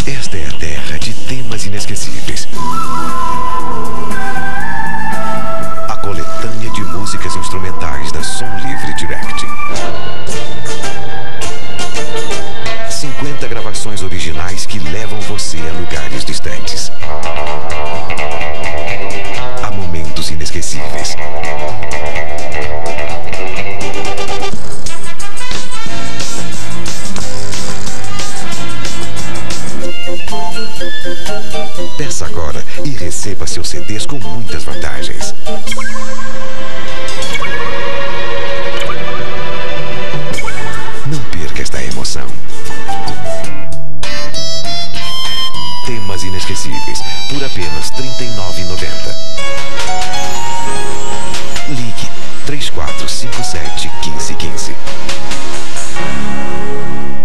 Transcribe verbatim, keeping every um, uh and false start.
Esta é a terra de temas inesquecíveis. A coletânea de músicas instrumentais da Som Livre Direct. cinquenta gravações originais que levam você a lugares distantes. A momentos inesquecíveis. Peça agora e receba seus C Ds com muitas vantagens. Não perca esta emoção. Temas inesquecíveis por apenas trinta e nove reais e noventa centavos. Ligue três quatro cinco sete, um cinco um cinco.